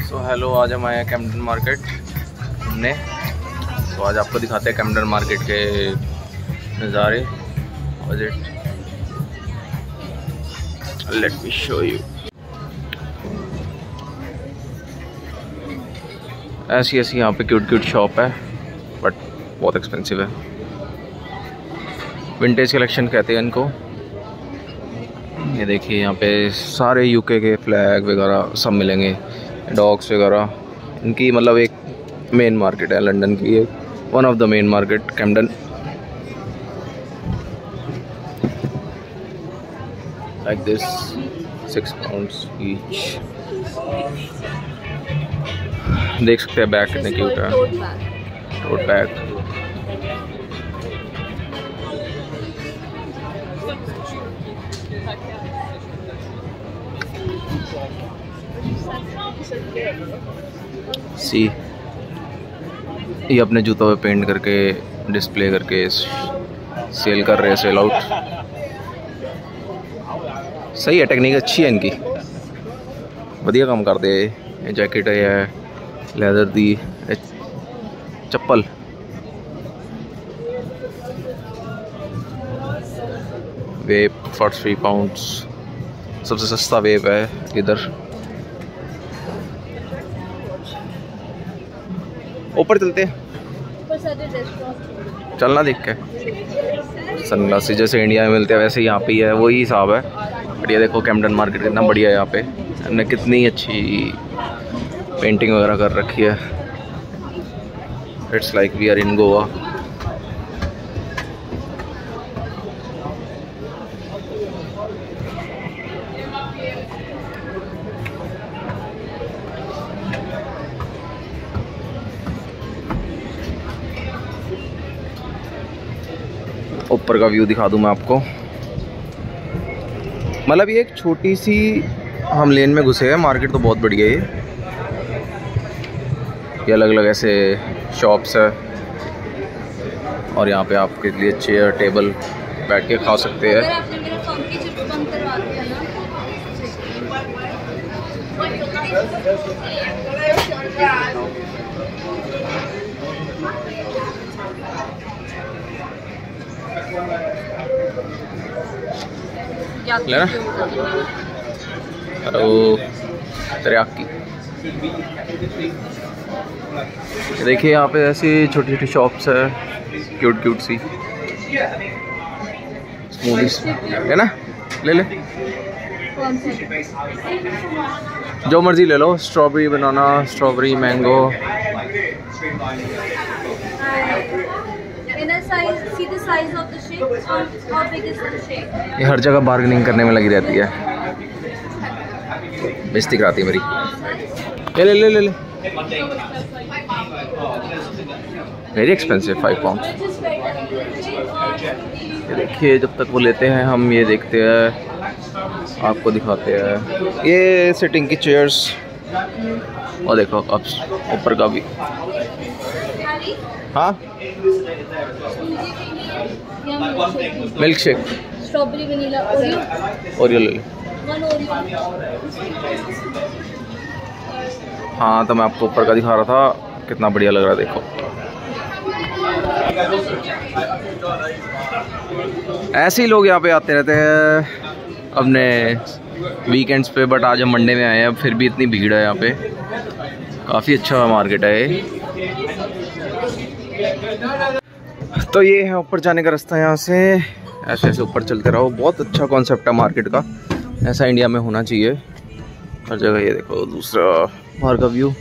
So hello, आज हम आए हैं कैम्पटन मार्केट घूमने। तो आज आपको दिखाते हैं कैम्पटन मार्केट के नज़ारे। Let me show you. ऐसी यहाँ पे क्यूट शॉप है, बट बहुत एक्सपेंसिव है। विंटेज कलेक्शन कहते हैं इनको। ये देखिए यहाँ पे सारे यूके के फ्लैग वगैरह सब मिलेंगे, डॉग्स वगैरह। इनकी मतलब एक मेन मार्केट है लंदन की, एक one of the main market Camden. Like this 6 pounds each. देख सकते हैं बैग कितने क्यूट है, टोट बैग। सी, ये अपने जूतों पे पेंट करके डिस्प्ले करके सेल कर रहे हैं, सेल आउट। सही है, टेक्निक अच्छी है इनकी, बढ़िया काम करते हैं। ये जैकेट है लैदर दी, चप्पल वेप फॉर 3 pounds। सबसे सस्ता वेप है इधर। ऊपर चलते हैं, चलना देख के। सनग्लासेस जैसे इंडिया में मिलते हैं वैसे यहाँ पे ही है, वही हिसाब है। बट ये देखो कैम्पटन मार्केट कितना बढ़िया है। यहाँ पे हमने कितनी अच्छी पेंटिंग वगैरह कर रखी है। It's like we are in Goa. ऊपर का व्यू दिखा दूं मैं आपको। मतलब ये एक छोटी सी हम लेन में घुसे हैं। मार्केट तो बहुत बढ़िया है। ये अलग अलग ऐसे शॉप्स है, और यहाँ पे आपके लिए चेयर टेबल बैठ के खा सकते हैं। लेना हेलो तेरियाकी। देखिए यहाँ पे ऐसी छोटी छोटी शॉप्स है, क्यूट सी। स्मूदीज है ना, ले जो मर्जी ले लो। Strawberry banana, strawberry mango. ये हर जगह बार्गेनिंग करने में लगी रहती है, बेइज्जती कराती है मेरी। ले वेरी एक्सपेंसिव 5 pounds। ये देखिए, जब तक वो लेते हैं हम ये देखते हैं, आपको दिखाते हैं। ये सिटिंग की चेयर्स, और देखो अब ऊपर का भी। हाँ, milkshake, strawberry vanilla, Oreo ले लो। हाँ, तो मैं आपको ऊपर का दिखा रहा था, कितना बढ़िया लग रहा है। देखो ऐसे ही लोग यहाँ पे आते रहते हैं अपने वीकेंड्स पे। बट आज हम मंडे में आए हैं, फिर भी इतनी भीड़ है यहाँ पे। काफ़ी अच्छा मार्केट है ये। तो ये है ऊपर जाने का रास्ता। यहाँ से ऐसे ऊपर चलते रहो। बहुत अच्छा कॉन्सेप्ट है मार्केट का, ऐसा इंडिया में होना चाहिए हर जगह। ये देखो दूसरा बाहर का व्यू।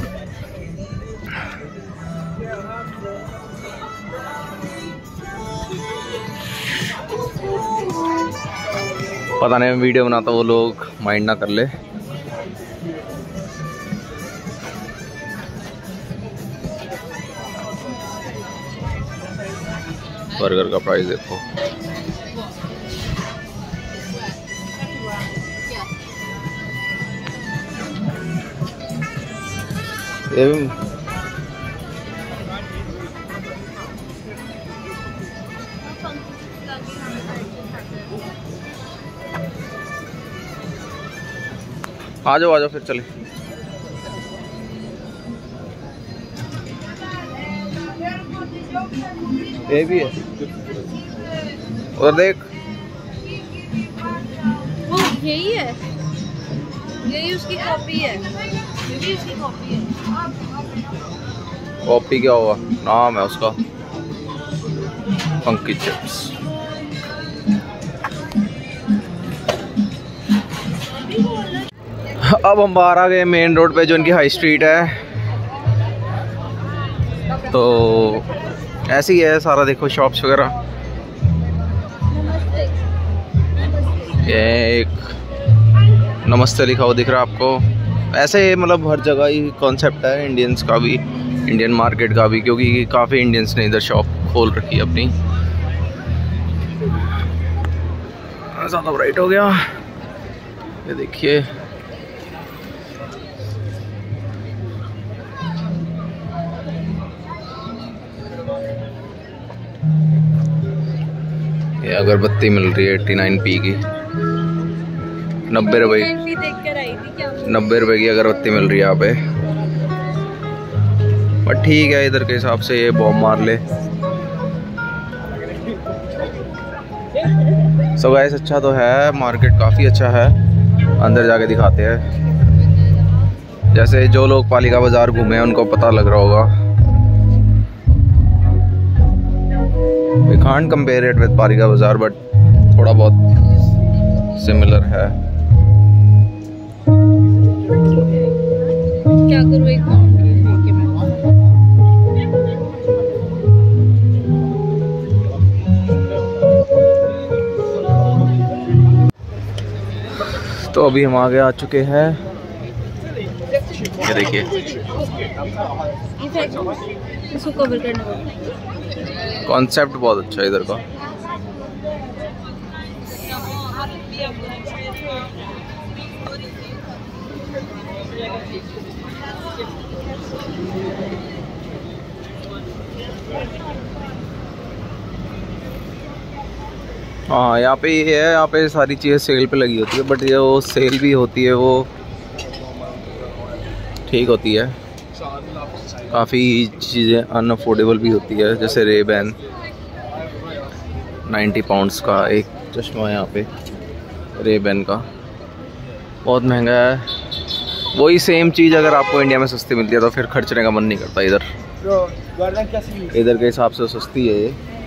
पता नहीं, वीडियो बनाता वो लोग माइंड ना कर ले। बर्गर का प्राइस देखो। आ जाओ फिर चले। ये भी है, और देख वो यही है, यही उसकी कॉपी है, यही उसकी कॉपी है। कॉपी क्या हुआ, नाम है उसका फंकी चिप्स। अब हम बाहर आ गए मेन रोड पे जो इनकी हाई स्ट्रीट है। तो ऐसी है सारा, देखो शॉप्स वगैरह। ये एक नमस्ते लिखा हुआ दिख रहा है आपको। ऐसे मतलब हर जगह ही कॉन्सेप्ट है इंडियंस का भी, इंडियन मार्केट का भी, क्योंकि काफ़ी इंडियंस ने इधर शॉप खोल रखी है अपनी। ज़्यादा ब्राइट हो गया, ये देखिए। ये अगरबत्ती मिल रही है 89p की, 90 रुपए, 90 रुपए की अगरबत्ती मिल रही है यहाँ पे। बट ठीक है, इधर के हिसाब से ये बॉब मार ले। सो गाइस अच्छा तो है, मार्केट काफ़ी अच्छा है। अंदर जाके दिखाते हैं। जैसे जो लोग पालिका बाज़ार घूमे हैं उनको पता लग रहा होगा। We can't compare it with पालिका बाज़ार, बट थोड़ा बहुत सिमिलर है। क्या करूँ, एक पाउंड लेके मैं। तो अभी हम आगे आ चुके हैं, ये देखिए। इसको कवर करना होगा। कॉन्सेप्ट बहुत अच्छा है इधर का। हाँ यहाँ पे ये है, यहाँ पे सारी चीज़ें सेल पे लगी होती है, बट ये वो सेल भी होती है वो ठीक होती है। काफ़ी चीज़ें अनअफोर्डेबल भी होती है, जैसे रेबैन 90 पाउंड्स का एक चश्मा है यहाँ पे, रेबैन का बहुत महंगा है। वही सेम चीज़ अगर आपको इंडिया में सस्ती मिलती है तो फिर खर्चने का मन नहीं करता इधर। इधर के हिसाब से सस्ती है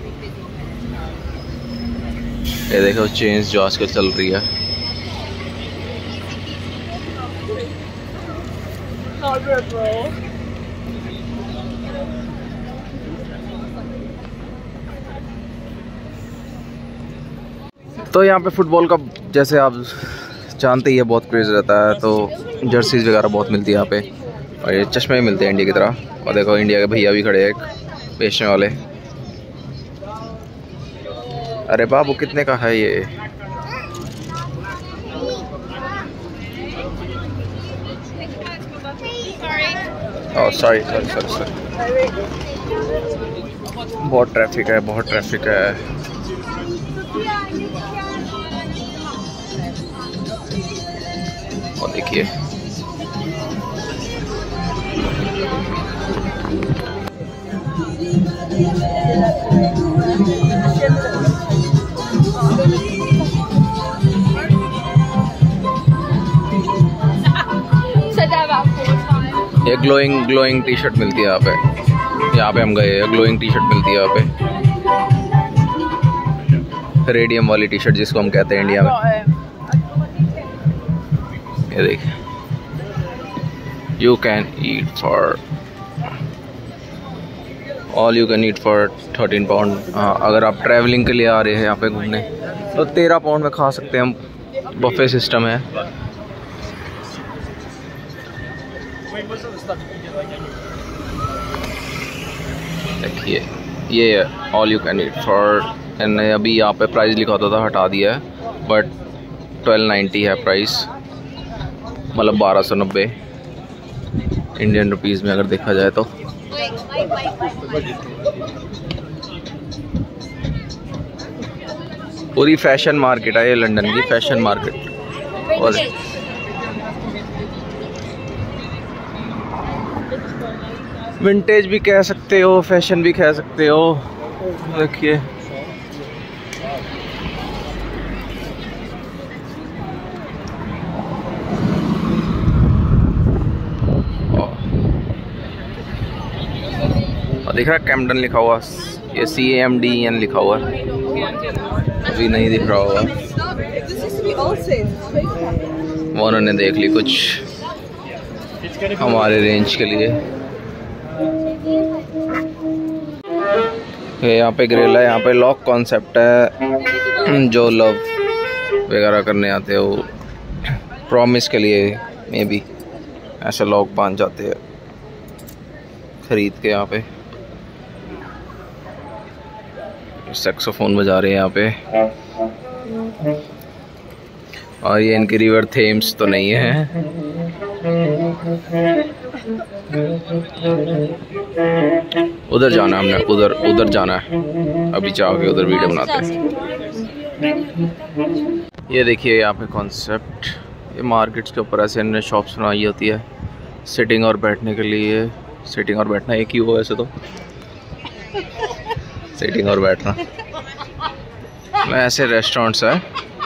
ये देखो चेन्स जो आजकल चल रही है। तो यहाँ पे फुटबॉल का जैसे आप जानते ही है बहुत क्रेज़ रहता है, तो जर्सीज वगैरह बहुत मिलती है यहाँ पे, और ये चश्मे भी मिलते हैं इंडिया की तरह। और देखो इंडिया के भैया भी खड़े हैं एक बेचने वाले। अरे बाबू कितने का है ये? Oh sorry sorry sorry sorry, बहुत ट्रैफिक है, बहुत ट्रैफिक है। और देखिए ये ग्लोइंग टी शर्ट मिलती है यहाँ पे हम गए, ग्लोइंग टी शर्ट मिलती है यहाँ पे, रेडियम वाली टी शर्ट जिसको हम कहते हैं इंडिया में। ये देखिए, you can eat for all you can eat for 13 pound. हाँ अगर आप ट्रैवलिंग के लिए आ रहे हैं यहाँ पे घूमने तो 13 पाउंड में खा सकते हैं हम, बफे सिस्टम है। देखिए ये all you can eat for, मैंने अभी यहाँ पे प्राइस लिखा होता था हटा दिया है, बट 1290 है प्राइस, मतलब 1290 इंडियन रुपीस में अगर देखा जाए तो। पूरी फैशन मार्केट है ये, लंदन की फैशन मार्केट। और विंटेज भी कह सकते हो, फैशन भी कह सकते हो। देखिए दिख रहा है कैम्पटन लिखा हुआ, ये CAMDEN लिखा हुआ है, अभी नहीं दिख रहा होगा। वो उन्होंने देख ली कुछ हमारे रेंज के लिए। यहाँ पे ग्रिल है, यहाँ पे लॉक कॉन्सेप्ट है, जो लव वगैरह करने आते हो प्रॉमिस के लिए मे बी ऐसे लॉक बांध जाते हैं खरीद के। यहाँ पे सैक्सोफोन बजा रहे हैं यहाँ पे, और ये इनकी रिवर थेम्स तो नहीं है। उधर जाना हमने, उधर जाना है, अभी जाओगे उधर वीडियो बनाते हैं। ये देखिए यहाँ पे कॉन्सेप्ट, ये मार्केट्स के ऊपर ऐसे इन्होंने शॉप्स बनाई होती है सिटिंग और बैठने के लिए। सिटिंग और बैठना एक ही हो वैसे तो, सिटिंग और बैठना। ऐसे रेस्टोरेंट्स है,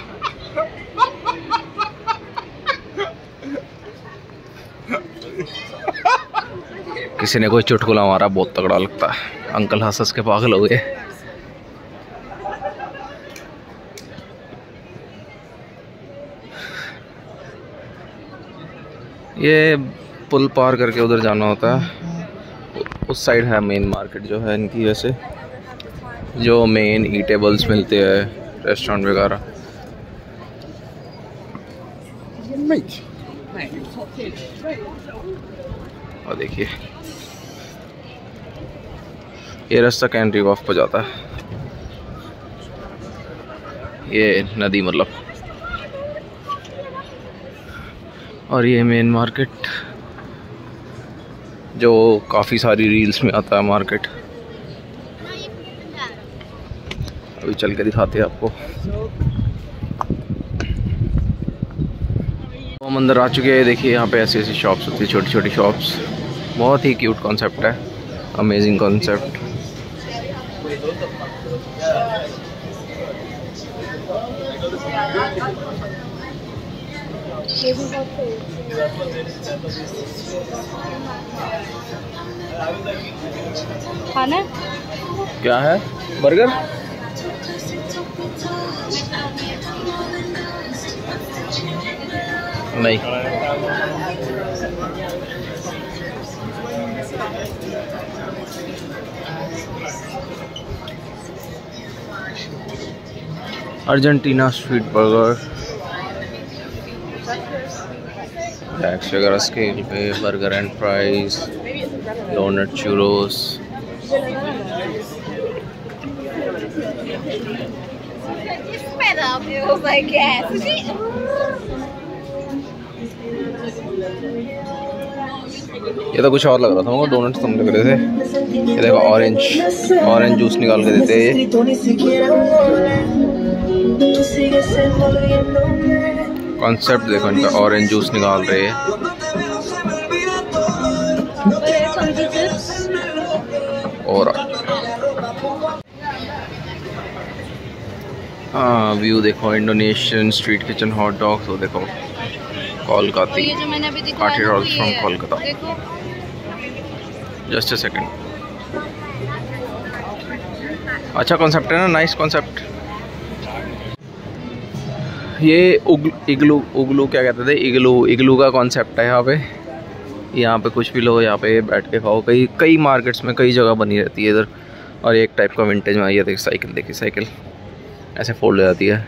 किसी ने कोई चुटकुला मारा, बहुत तगड़ा लगता है, अंकल हंस हंस के पागल हो गए। ये पुल पार करके उधर जाना होता है, उस साइड है मेन मार्केट जो है इनकी, वैसे जो मेन ईटेबल्स मिलते हैं रेस्टोरेंट वगैरह। और देखिए ये रास्ता कैंट्री वॉफ पर जाता है, ये नदी मतलब। और ये मेन मार्केट जो काफ़ी सारी रील्स में आता है मार्केट, अभी चल के दिखाते हैं आपको। हम अंदर आ चुके हैं। देखिए यहाँ पे ऐसी ऐसी शॉप्स होती है, छोटी छोटी शॉप्स, बहुत ही क्यूट कॉन्सेप्ट है, अमेजिंग कॉन्सेप्ट। खाना क्या है? बर्गर? नहीं। अर्जेंटीना स्ट्रीट बर्गर, टैक्स वगैरह स्केल पे, burger and fries, donut, churros. ये तो कुछ और लग रहा था, मुझे डोनट्स कम लग रहे थे। ये देखो ऑरेंज जूस निकाल के देते हैं। कॉन्सेप्ट देखो इनका, ऑरेंज जूस निकाल रहे हैं। और हाँ व्यू देखो, Indonesian street kitchen hot dogs. वो देखो Kolkata, kathi rolls from Kolkata. Just a second. अच्छा कॉन्सेप्ट है ना, नाइस कॉन्सेप्ट। ये उगलू क्या कहते थे, इगलू का कॉन्सेप्ट है यहाँ पे। यहाँ पे कुछ भी लो, यहाँ पे बैठ के खाओ। कई मार्केट्स में कई जगह बनी रहती है इधर। और एक टाइप का विंटेज में ये देखिए साइकिल, देखिए साइकिल ऐसे फोल्ड हो जाती है।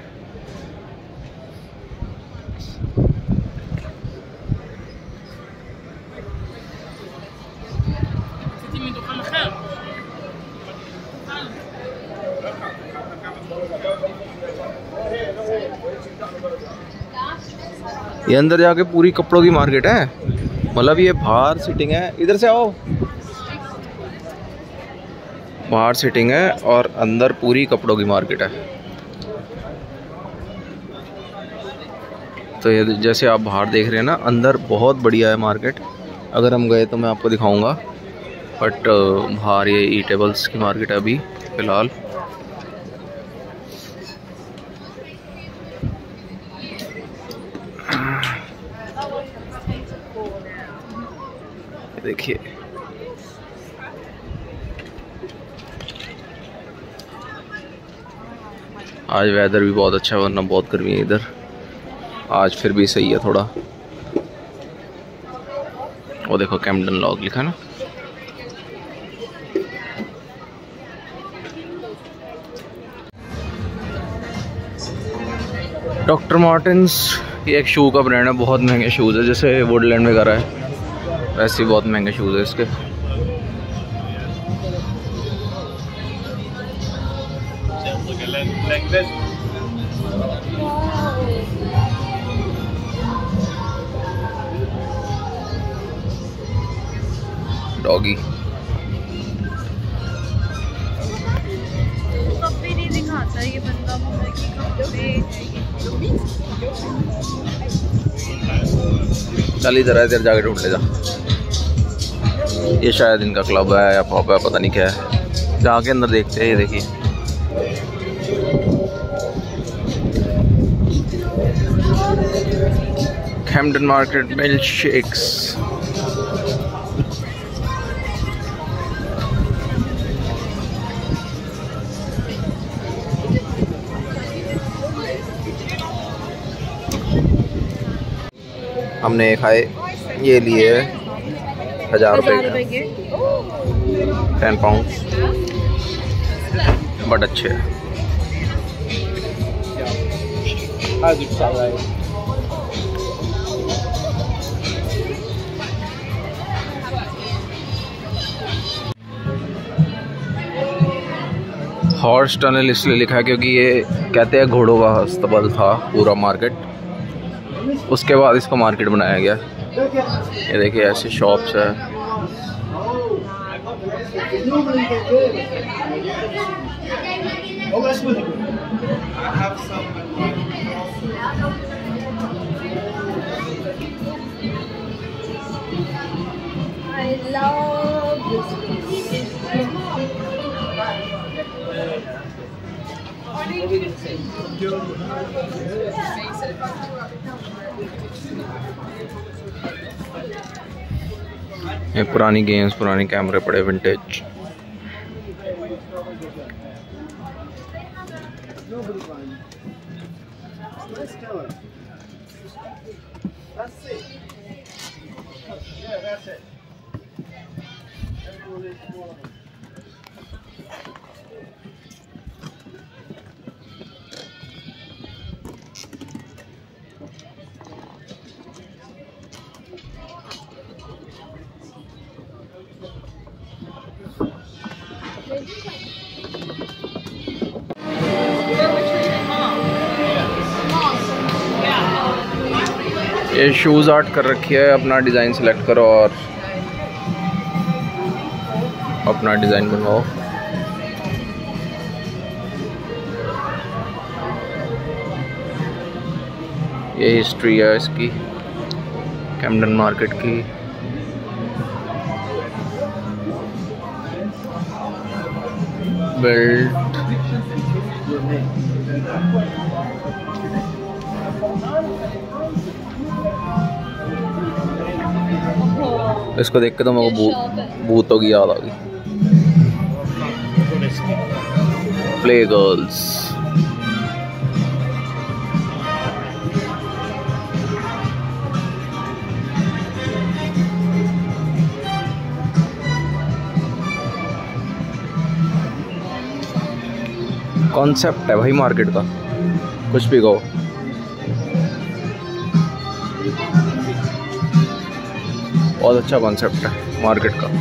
ये अंदर जाके पूरी कपड़ों की मार्केट है, मतलब ये बाहर सिटिंग है। इधर से आओ, बाहर सिटिंग है और अंदर पूरी कपड़ों की मार्केट है। तो ये जैसे आप बाहर देख रहे हैं ना, अंदर बहुत बढ़िया है मार्केट। अगर हम गए तो मैं आपको दिखाऊंगा। बट बाहर ये ईटेबल्स की मार्केट है अभी फ़िलहाल। देखिए आज वेदर भी बहुत अच्छा है, वरना बहुत गर्मी है इधर। आज फिर भी सही है थोड़ा। वो देखो कैम्पटन लॉग लिखा ना। डॉक्टर मार्टिन्स ये एक शू का ब्रांड है, बहुत महंगे शूज़ है, जैसे वुडलैंड वगैरह है वैसे ही बहुत महंगे शूज़ है इसके। डॉगी कभी नहीं दिखाता ये बंदा मुझे कि कपड़े है ये। चल इधर है, इधर जाके ढूंढ ले जा। ये शायद इनका क्लब है या पब है, पता नहीं क्या है। जाके अंदर देखते हैं। ये देखिए कैम्पटन मार्केट मिल्क शेक्स। हमने खाए, ये लिए 1000 रुपये के 10 पाउंड, बट अच्छे हैं। हॉर्स टनल इसलिए लिखा है क्योंकि ये कहते हैं घोड़ों का अस्तबल था पूरा मार्केट, उसके बाद इसको मार्केट बनाया गया। ये देखिए ऐसी शॉप्स है। I love this ये पुरानी गेम्स, पुराने कैमरे पड़े विंटेज। ये शूज़ आर्ट कर रखी है, अपना डिज़ाइन सेलेक्ट करो और अपना डिज़ाइन बनवाओ। ये हिस्ट्री है इसकी कैम्पटन मार्केट की। बेल्ट, इसको देख के तो मेरे को भूतों की याद आ गई। प्ले गर्ल्स, कॉन्सेप्ट है भाई मार्केट का, कुछ भी कहो। बहुत अच्छा कॉन्सेप्ट है मार्केट का।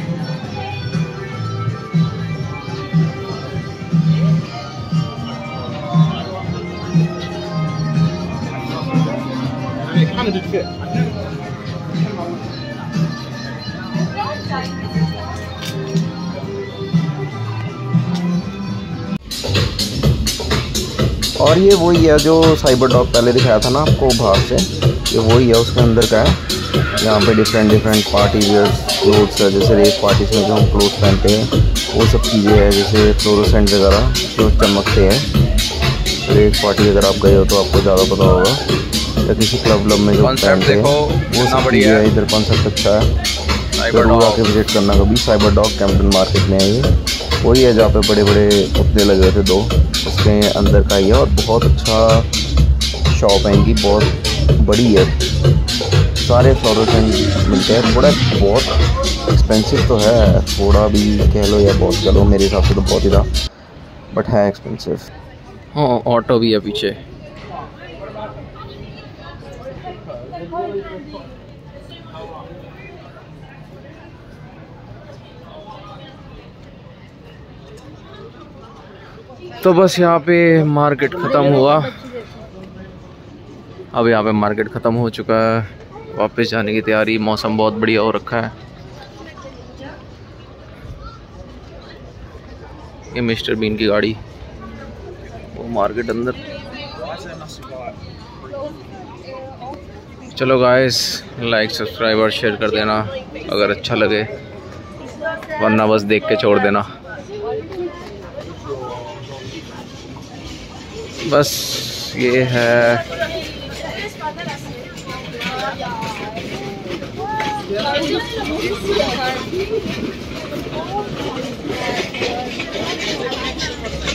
और ये वही है जो साइबर डॉग पहले दिखाया था ना आपको बाहर से, ये वही है, उसके अंदर का है। यहाँ पे डिफरेंट पार्टी वेयर क्लोथ्स है, जैसे रेस पार्टीज में जो हम क्लोथ्स पहनते हैं वो सब चीज़ें हैं, जैसे फ्लोरोसेंट वगैरह जो चमकते हैं। रेस पार्टी अगर आप गए हो तो आपको ज़्यादा पता होगा, या किसी क्लब में जो पहनते हैं वो सब बढ़िया है। इधर कॉन्सेप्ट अच्छा है, जरूर आके विजिट करना कभी। साइबर डॉग कैंपटन मार्केट में है ये, वही है जहाँ पे बड़े बड़े पुतले लगे हुए थे 2, उसके अंदर का ही है। और बहुत अच्छा शॉप है इनकी, बहुत बड़ी है, सारे फ्लोरोसेंट मिलते हैं। थोड़ा बहुत एक्सपेंसिव तो है, थोड़ा भी कह लो या बहुत कह लो, मेरे हिसाब से तो बहुत ही था, बट है एक्सपेंसिव। हाँ, ऑटो भी है पीछे। तो बस यहाँ पे मार्केट ख़त्म हुआ। अब यहाँ पे मार्केट ख़त्म हो चुका है, वापस जाने की तैयारी। मौसम बहुत बढ़िया हो रखा है। ये मिस्टर बीन की गाड़ी, वो मार्केट अंदर। चलो गाइस, लाइक सब्सक्राइब और शेयर कर देना अगर अच्छा लगे, वरना बस देख के छोड़ देना। बस ये है।